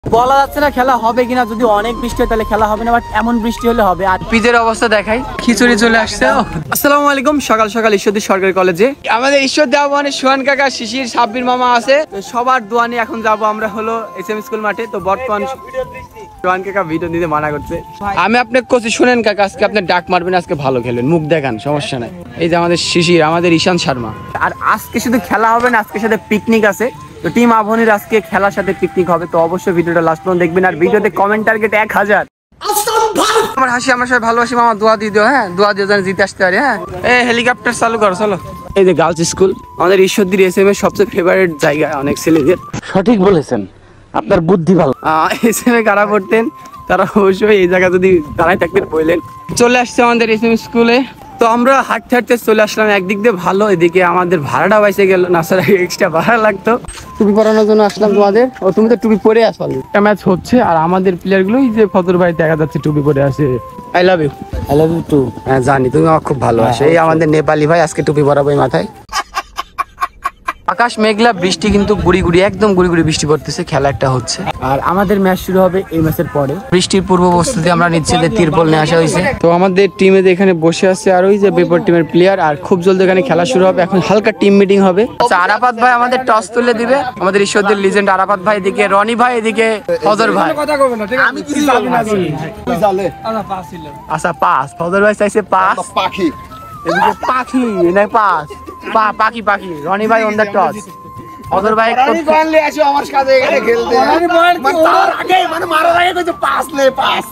বলা যাচ্ছে না খেলা হবে কিনা, যদি অনেক বৃষ্টি হয় তাহলে খেলা হবে না, বাট এমন বৃষ্টি হলে হবে। আর পিজের অবস্থা দেখাই, খিচুড়ি চলে আসছে। আসসালামু আলাইকুম, সকাল সকাল ঈশ্বরদী সরকারি কলেজে আমাদের ঈশ্বর দেওয়া মানে সোহান কাকা, শিশির, সাব্বির মামা আছে, সবার দোয়া নিয়ে এখন যাবো আমরা হলো SM স্কুল মাঠে। তো বর্তমান সোহান কাকা ভিডিও দিতে মানা করছে। আমি আপনাকে কোচি শুনেন কাকা, আজকে আপনি ডাক মারবেন, আজকে ভালো খেলবেন, মুখ দেখান, সমস্যা নাই। এই যে আমাদের শিশির, আমাদের ঈশান শর্মা। আর আজকে শুধু খেলা হবে না, আজকে সাথে পিকনিক আছে। তো টিম আভনির আজকে খেলার সাথে পিকনিক হবে। তো অবশ্যই ভিডিওটা লাস্ট পর্যন্ত দেখবেন। আর ভিডিওতে কমেন্ট টার্গেট 1000। আমার হাসি আমরা সবাই ভালোবাসি মামা, দোয়া দিয়ে দিও। হ্যাঁ, দোয়া দিয়ে যেন জিতে আসতে পারি। হ্যাঁ, এই হেলিকপ্টার চালু করো, চলো। এই যে গার্লস স্কুল, আমাদের ঈশ্বরদীর SM এর সবচেয়ে ফেভারিট জায়গা অনেক ছেলেদের। সঠিক বলেছেন, আপনার বুদ্ধি ভালো। SM এ কারা পড়তেন তারা অবশ্যই এই জায়গা যদি দাঁড়ায় থাকতেন বললেন। চলে আসছে আমাদের SM স্কুলে। তো আমরা হাঁটতে হাঁটতে চলে আসলাম। একদিক দিয়ে ভালো, এদিকে আমাদের ভাড়াটা বাইসে গেল না, স্যার এক্সট্রা ভাড়া লাগতো। টুপি পরানোর জন্য আসলাম তোমাদের। ও তুমি তো টুপি পরে আসো। একটা ম্যাচ হচ্ছে আর আমাদের প্লেয়ার গুলো যে ফজর ভাই দেখা যাচ্ছে টুপি পরে আসে। I love you. I love you too. হ্যাঁ জানি, তুমি আমার খুব ভালোবাসো। এই আমাদের নেপালি ভাই আজকে টুপি পরাবো মাথায়। আকাশ মেঘলা, বৃষ্টি কিন্তু গুড়ি গুড়ি, একদম গুড়ি গুড়ি বৃষ্টি পড়তেছে। খেলা একটা হচ্ছে আর আমাদের ম্যাচ শুরু হবে এই ম্যাচের পরে। বৃষ্টির পূর্ব প্রস্তুতি আমরা নিচ্ছি, তিরপল নিয়ে আসা হয়েছে। তো আমাদের টিমে এখানে বসে আছে আর ওই যে বিপরীত টিমের প্লেয়ার। আর খুব জলদি এখানে খেলা শুরু হবে। এখন হালকা টিম মিটিং হবে। আচ্ছা, আরাফাত ভাই আমাদের টস তুলে দিবে। আমাদের ঈশ্বরদের লিজেন্ড আরাফাত ভাই এদিকে, রনি ভাই এদিকে, ফজর ভাই। আমি কি জানি না, তুই জালে। আচ্ছা পাস, ফজর ভাই চাইছে পাস। পাখি এদিকে, পাখি না পাস, পাখি পাখি। রনি ভাই অন দ্য টস। ফজর ভাই আমার সাথে এখানে খেলতে, মানে তার আগে মানে মারার আগে কইছে পাস লে পাস।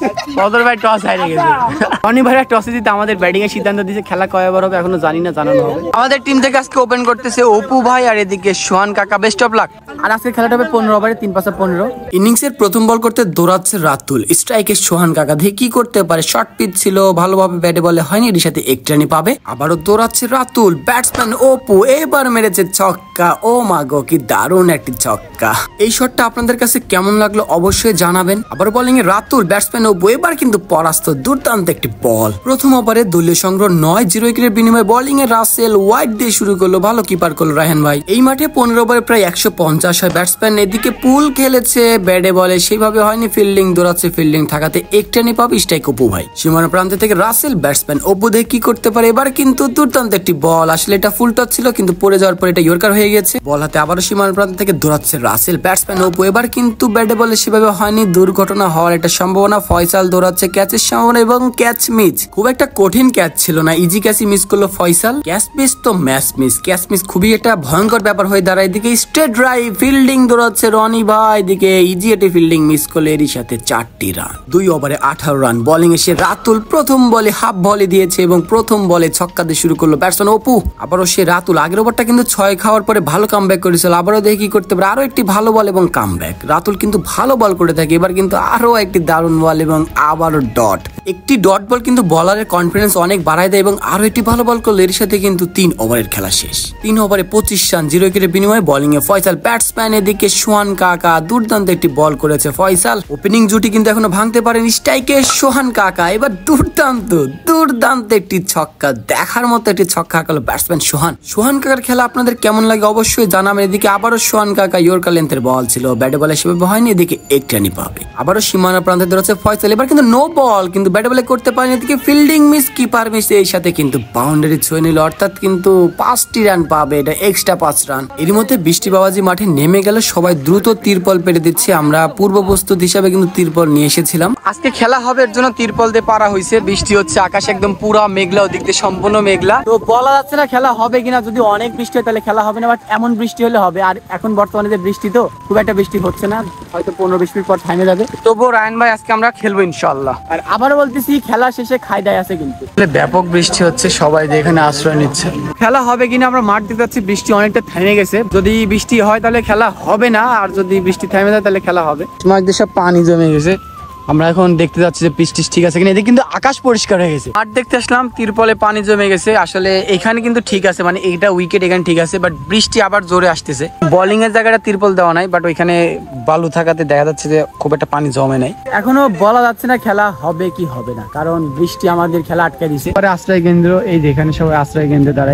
ফজর ভাই টস হারিয়ে গেছে। রনি ভাই টসে জিতে আমাদের ব্যাটিং এর সিদ্ধান্ত দিয়েছে। খেলা কয় ওভার হবে এখনো জানি না, জানানো হবে। আমাদের টিম থেকে আজকে ওপেন করতেছে অপু ভাই আর এদিকে সোহান কাকা। Best of luck. আর আজকে খেলাটা হবে 15 ওভারে 3/15। ইনিংসের প্রথম বল করতে দৌড়াচ্ছে রাতুল, স্ট্রাইকে সোহান কাকা। দেখে কি করতে পারে, শর্ট পিচ ছিল, ভালোভাবে ব্যাটে বলে হয়নি, এর সাথে এক রানই পাবে। আবারও দৌড়াচ্ছে রাতুল, ব্যাটসম্যান অপু এবার মেরেছে ছক্কা। ও মাগো, কি দারুণ একটি ছক্কা। এই শটটা আপনাদের কাছে কেমন লাগলো অবশ্যই জানাবেন। আবার বোলিং এ রাতুল, ব্যাটসম্যান অপু এবার কিন্তু পরাস্ত। দুর্দান্ত একটি বল। প্রথম ওভারে দলীয় সংগ্রহ 9-0 উইকেটের বিনিময়ে বোলিং এ রাসেল ওয়াইড দিয়ে শুরু করলো, ভালো কিপার করলো রায়হান ভাই। এই মাঠে 15 ওভারে প্রায় 150 হয় ব্যাটসম্যান। এদিকে পুল খেলেছে, ব্যাটে বলে সেইভাবে হয়নি, ফিল্ডিং দৌড়াচ্ছে, ফিল্ডিং থাকাতে একটানি পাবে স্ট্রাইক অপু ভাই। সীমানা প্রান্তে থেকে রাসেল, ব্যাটসম্যান অপু দেখে কি করতে পারে। এবার কিন্তু দুর্দান্ত একটি বল, আসলে এটা ফুল টচ ছিল কিন্তু পড়ে যাওয়ার পর এটা ইয়র্কার হয়ে গেছে। বল হাতে আবারও সীমানা প্রান্ত থেকে দৌড়াচ্ছে রাসেল, ব্যাটসম্যান অপু এবার কিন্তু ব্যাটে বলে সেভাবে হয়নি, দুর্ঘটনা হওয়ার একটা সম্ভাবনা। ফয়সাল দৌড়াচ্ছে, ক্যাচের সম্ভাবনা এবং ক্যাচ মিস। খুব একটা কঠিন ক্যাচ ছিল না, ইজি ক্যাচই মিস করলো ফয়সাল। ক্যাচ মিস তো ম্যাচ মিস, ক্যাচ মিস খুবই একটা ভয়ঙ্কর ব্যাপার হয়ে দাঁড়ায়। এদিকে স্ট্রেট ড্রাইভ, ফিল্ডিং দৌড়াচ্ছে রনি ভাই, এদিকে ইজি এটি ফিল্ডিং মিস করলে এরই সাথে 4টি রান। 2 ওভারে 18 রান। বোলিং এসে রাতুল প্রথম বলে হাফ ভলি দিয়েছে এবং প্রথম বলে ছক্কা দিয়ে শুরু করলো ব্যাটসম্যান অপু। আবারও সে রাতুল, আগের ওভারটা কিন্তু 6 খাওয়ার পরে ভালো কামব্যাক করেছিল। আবারও দেখি কি করতে পারে, আরো একটি ভালো বল এবং কামব্যাক। রাতুল কিন্তু ভালো বল করে থাকে, এবার কিন্তু আরো একটি দারুণ বল এবং আবারও ডট। একটি ডট বল কিন্তু বলারের কনফিডেন্স অনেক বাড়ায় দেয় এবং আরো একটি ভালো বল করলো, এর সাথে কিন্তু 3 ওভারের খেলা শেষ। 3 ওভারে 25 রান, 0 উইকেটের বিনিময়ে বোলিং এ ফয়সাল, ব্যাটসম্যান এদিকে সোহান কাকা। দুর্দান্ত একটি বল করেছে ফয়সাল। ওপেনিং জুটি কিন্তু এখনো ভাঙতে পারেনি, স্ট্রাইকে সোহান কাকা। এবার দুর্দান্ত দুর্দান্ত একটি ছক্কা, দেখার মতো একটি ছক্কা হাঁকালো ব্যাটসম্যান সোহান। সোহান কাকার খেলা আপনাদের কেমন লাগে অবশ্যই জানাবেন। এদিকে আবারও সোহান কাকা, ইয়র্কার লেন্থের বল ছিল, ব্যাটে বলে সেভাবে হয়নি, এদিকে এক রানই পাবে। আবারও সীমানা প্রান্তে দৌড়াচ্ছে ফয়সাল, এবার কিন্তু নো বল, কিন্তু ব্যাটে বলে করতে পারেনি। এদিকে ফিল্ডিং মিস, কিপার মিস, এই সাথে কিন্তু বাউন্ডারি ছুঁয়ে নিল, অর্থাৎ কিন্তু 5টি রান পাবে, এটা এক্সট্রা 5 রান। এর মধ্যে বৃষ্টি বাবাজি মাঠে নেমে গেল, সবাই দ্রুত তিরপল পেরে দিচ্ছে। আমরা পূর্ব প্রস্তুত হিসাবে কিন্তু তিরপল নিয়ে এসেছিলাম। আজকে খেলা হবে এর জন্য তিরপল দিয়ে পারা হয়েছে। বৃষ্টি হচ্ছে, আকাশ একদম পুরা মেঘলা, ওদিক দিয়ে সম্পূর্ণ মেঘলা। তো বলা যাচ্ছে না খেলা হবে কিনা, যদি অনেক বৃষ্টি হয় তাহলে খেলা হবে না, বাট এমন বৃষ্টি হলে হবে। আর এখন বর্তমানে যে বৃষ্টি, তো খুব একটা বৃষ্টি হচ্ছে না, হয়তো 15-20 মিনিট পর থামে যাবে। তবুও রায়হান ভাই আজকে আমরা খেলবো ইনশাআল্লাহ। আর আবারও বলতেছি, খেলা শেষে খাই দায় আছে কিন্তু। ব্যাপক বৃষ্টি হচ্ছে, সবাই এখানে আশ্রয় নিচ্ছে। খেলা হবে কিনা আমরা মাঠ দিতে যাচ্ছি, বৃষ্টি অনেকটা থেমে গেছে। যদি বৃষ্টি হয় তাহলে খেলা হবে না, আর যদি বৃষ্টি থেমে যায় তাহলে খেলা হবে। মাঠ দিয়ে সব পানি জমে গেছে, আমরা এখন দেখতে যাচ্ছি যে পিচ ঠিক আছে কিনা। এদিকে কিন্তু আকাশ পরিষ্কার হয়ে গেছে। মাঠ দেখতে আসলাম, তিরপলে পানি জমে গেছে। আসলে এখানে কিন্তু ঠিক আছে, মানে এইটা উইকেট এখানে ঠিক আছে, বাট বৃষ্টি আবার জোরে আসতেছে। বোলিং এর জায়গাটা তিরপল দেওয়া নাই, বাট ওইখানে বালু থাকাতে দেখা যাচ্ছে যে খুব একটা পানি জমে নাই। এখনো বলা যাচ্ছে না খেলা হবে কি হবে না, কারণ বৃষ্টি আমাদের খেলা আটকে দিছে। আশ্রয় কেন্দ্র, এই যেখানে সবাই আশ্রয় কেন্দ্রে দাঁড়াইছে।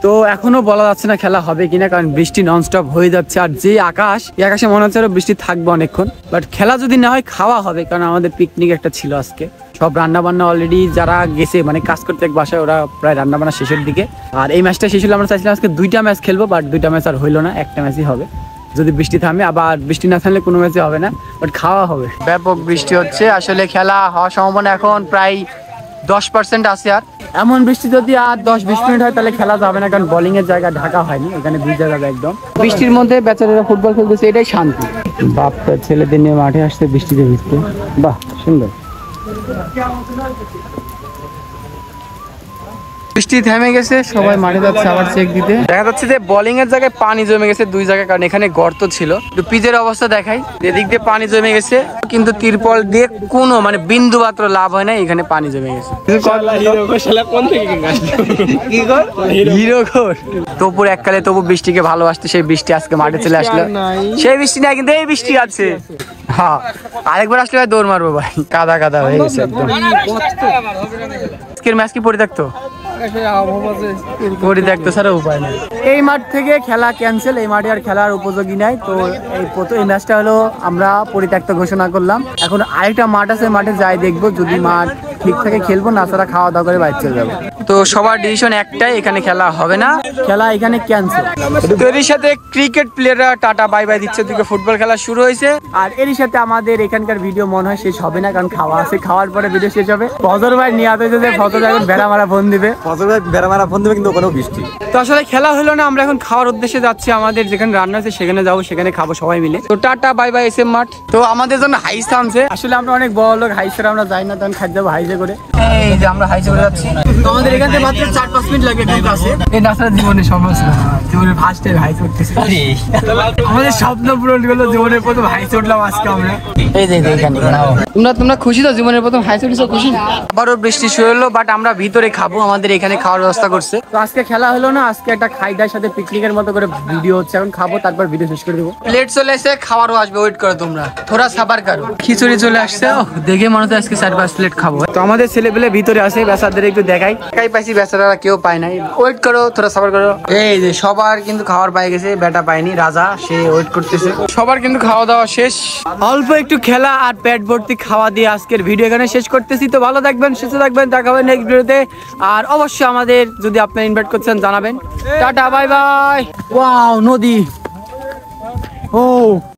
তো এখনো বলা যাচ্ছে না খেলা হবে কিনা, কারণ বৃষ্টি ননস্টপ হয়ে যাচ্ছে। আর যে আকাশ, এই আকাশে মনে হচ্ছে আরো বৃষ্টি থাকবে অনেকক্ষণ। বাট খেলা যদি না হয় খাওয়া হবে, কারণ আমাদের পিকনিক একটা ছিল আজকে। সব রান্না বান্না অলরেডি যারা গেছে মানে কাজ করতে এক বাসায়, ওরা প্রায় রান্না বান্না শেষের দিকে। আর এই ম্যাচটা শেষ হলে আমরা চাইছিলাম আজকে 2টা ম্যাচ খেলবো, বাট 2টা ম্যাচ আর হইলো না, একটা ম্যাচই হবে যদি বৃষ্টি থামে। আবার বৃষ্টি না থামলে কোনো ম্যাচে হবে না, বাট খাওয়া হবে। ব্যাপক বৃষ্টি হচ্ছে, আসলে খেলা হওয়ার সম্ভাবনা এখন প্রায় 10% আছে। আর এমন বৃষ্টি যদি আর 10-20 মিনিট হয় তাহলে খেলা যাবে না, কারণ বোলিং এর জায়গা ঢাকা হয়নি, এখানে ভিজে যাবে একদম। বৃষ্টির মধ্যে বেচারারা ফুটবল খেলতেছে, এটাই শান্তি। বাপ ছেলেদের নিয়ে মাঠে আসছে বৃষ্টিতে ভিজতে, বাহ সুন্দর। বৃষ্টি থেমে গেছে, সবাই মাঠে যাচ্ছে আবার চেক দিতে। দেখা যাচ্ছে যে বোলিং এর জায়গায় পানি জমে গেছে 2 জায়গায়, কারণ এখানে গর্ত ছিল। একটু পিচের অবস্থা দেখাই, এদিক দিয়ে পানি জমে গেছে, কিন্তু তিরপল দিয়ে কোনো মানে বিন্দু মাত্র লাভ হয় না, এখানে পানি জমে গেছে। তপুর এককালে তবু বৃষ্টিকে ভালোবাসতে, সেই বৃষ্টি আজকে মাঠে চলে আসলো। সেই বৃষ্টি না, কিন্তু এই বৃষ্টি আছে। হ্যাঁ, আরেকবার আসলে ভাই দৌড় মারবো ভাই, কাদা কাদা হয়ে গেছে একদম। আজকের ম্যাচ কি পরিত্যক্ত? পরিত্যক্ত ছাড়া উপায় নেই। এই মাঠ থেকে খেলা ক্যান্সেল, এই মাঠে আর খেলার উপযোগী নাই। তো এই ম্যাচটা হলো আমরা পরিত্যক্ত ঘোষণা করলাম। এখন আরেকটা মাঠ আছে, মাঠে যাই দেখবো, যদি মাঠ ঠিক থাকে খেলবো, না ছাড়া খাওয়া দাওয়া করে বাইরে চলে যাবো। তো সবার ডিসিশন একটাই, এখানে খেলা হবে না, খেলা এখানে ক্যান্সেল। তো এর সাথে ক্রিকেট প্লেয়াররা টাটা বাই বাই দিচ্ছে, দিকে ফুটবল খেলা শুরু হয়েছে। আর এর সাথে আমাদের এখানকার ভিডিও মনে হয় শেষ হবে না, কারণ খাওয়া আছে, খাওয়ার পরে ভিডিও শেষ হবে। ফজর ভাই নিয়ে আসতে যে ফজর এখন ভেড়া মারা ফোন দিবে, কিন্তু ওখানেও বৃষ্টি। তো আসলে খেলা হলো না, আমরা এখন খাওয়ার উদ্দেশ্যে যাচ্ছি। আমাদের যেখানে রান্না আছে সেখানে যাবো, সেখানে খাবো সবাই মিলে। তো টাটা বাই বাই এসএম মাঠ। তো আমাদের জন্য হাইস থামছে, আসলে আমরা অনেক বড় লোক, হাইসের আমরা যাই না, তখন খাদ্য যাবো হাইসে করে। এই যে আমরা হাইসে করে যাচ্ছি, তো আমাদের এখান থেকে মাত্র 4-5 মিনিট লাগে কিন্তু আছে। এই নাসার জীবনে সমস্যা, জীবনের ফার্স্ট টাইম হাইস উঠতেছে, আমাদের স্বপ্ন পূরণ হলো, জীবনের প্রথম হাইস উঠলাম আজকে আমরা। এই যে এখানে তোমরা খুশি তো, জীবনের প্রথম হাইস উঠেছো, খুশি? আবারও বৃষ্টি শুরু হলো, বাট আমরা ভিতরে খাবো, আমাদের এখানে খাওয়ার ব্যবস্থা করছে। তো আজকে খেলা হলো না, আজকে একটা খাইদার সাথে পিকনিকের মতো করে ভিডিও হচ্ছে, এখন খাবো, তারপর ভিডিও শেষ করে দেবো। প্লেট চলে এসে, খাবারও আসবে, ওয়েট করো তোমরা, থোড়া সাবার করো। খিচুড়ি চলে আসছে, দেখে মনে হচ্ছে আজকে 4-5 প্লেট খাবো। তো আমাদের ছেলেপেলে ভিতরে আছে, বেচাদের একটু দেখাই, একাই পাইছি, বেচারা কেউ পায় নাই। ওয়েট করো, থোড়া সাবার করো। এই যে সবার কিন্তু খাবার পাই গেছে, বেটা পায়নি, রাজা সে ওয়েট করতেছে। সবার কিন্তু খাওয়া দাওয়া শেষ, অল্প একটু খেলা আর পেট ভর্তি খাওয়া দিয়ে আজকের ভিডিও এখানে শেষ করতেছি। তো ভালো থাকবেন, সুস্থ থাকবেন, দেখা হবে নেক্সট ভিডিওতে। আর অবশ্যই আমাদের যদি আপনারা ইনভাইট করছেন জানাবেন। Tata bye bye. ওয়াও, নদী, ও